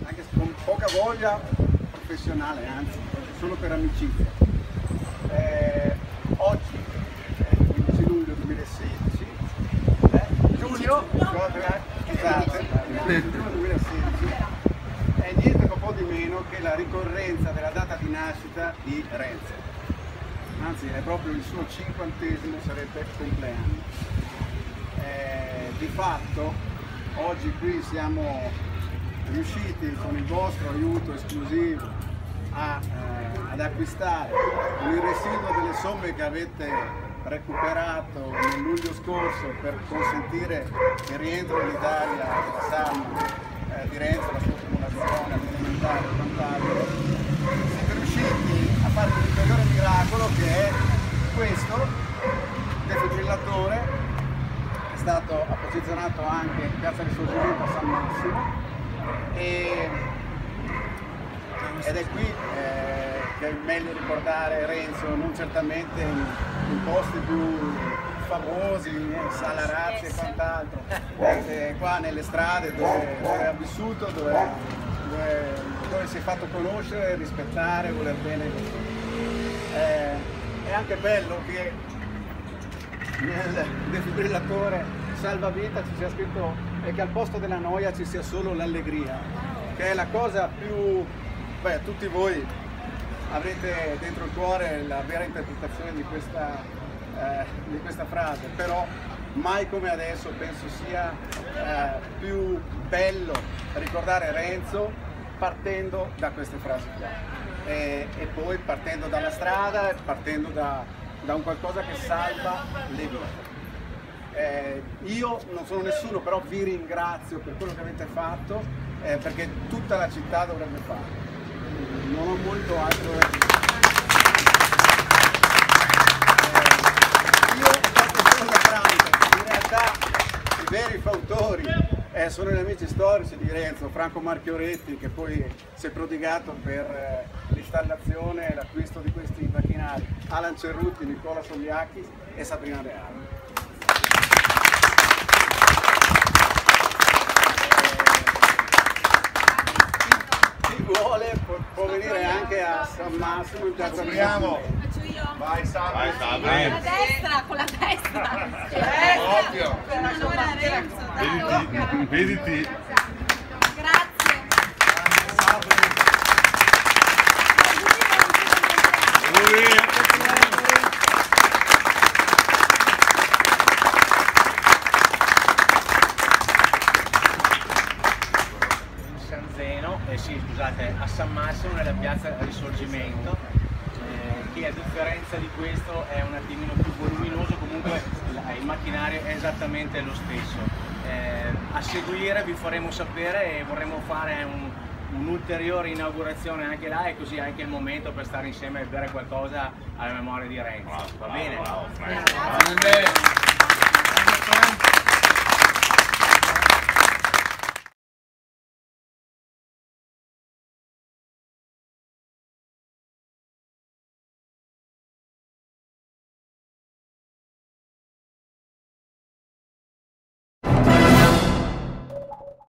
anche con poca voglia professionale, anzi, solo per amicizia. Oggi, 15 luglio 2016, giugno, scusate, 15 giugno 2016, è niente po' di meno che la ricorrenza della data di nascita di Renzo. Anzi, è proprio il suo 50°, sarebbe compleanno. Di fatto, oggi qui siamo riusciti con il vostro aiuto esclusivo ad acquistare con il residuo delle somme che avete recuperato nel luglio scorso per consentire il rientro in Italia della salma di Renzo, la sua formulazione alimentare e quant'altro. Siete riusciti a fare un ulteriore miracolo, che è questo defibrillatore. È stato posizionato anche in Piazza Risorgimento a San Massimo ed è qui che è meglio ricordare Renzo, non certamente in posti più famosi, Sala Razzi e quant'altro, qua nelle strade dove ha vissuto, dove si è fatto conoscere, rispettare, voler bene. È anche bello che nel defibrillatore salvavita ci sia scritto che al posto della noia ci sia solo l'allegria, che è la cosa più... Beh, tutti voi avrete dentro il cuore la vera interpretazione di questa frase, però mai come adesso penso sia più bello ricordare Renzo partendo da queste frasi qua e poi partendo dalla strada, partendo da un qualcosa che salva le vite. Io non sono nessuno, però vi ringrazio per quello che avete fatto, perché tutta la città dovrebbe farlo. Non ho molto altro da dire. Io ho fatto solo da tramite, in realtà i veri fautori sono gli amici storici di Renzo, Franco Marchioretti, che poi si è prodigato per l'installazione e l'acquisto di questi macchinari, Alan Cerruti, Nicola Sogliacchi e Sabrina Reale. Chi vuole può venire anche a San Massimo in piazza Risorgimento. Vai Sabri, con la destra, con la destra. Ovvio. Vediti. Grazie. San Zeno, sì scusate, a San Massimo nella piazza Risorgimento. Che a differenza di questo è un attimino più voluminoso, comunque il macchinario è esattamente lo stesso. A seguire vi faremo sapere e vorremmo fare un'ulteriore inaugurazione anche là, e così anche il momento per stare insieme e bere qualcosa alla memoria di Renzo. Va bene? Bravo.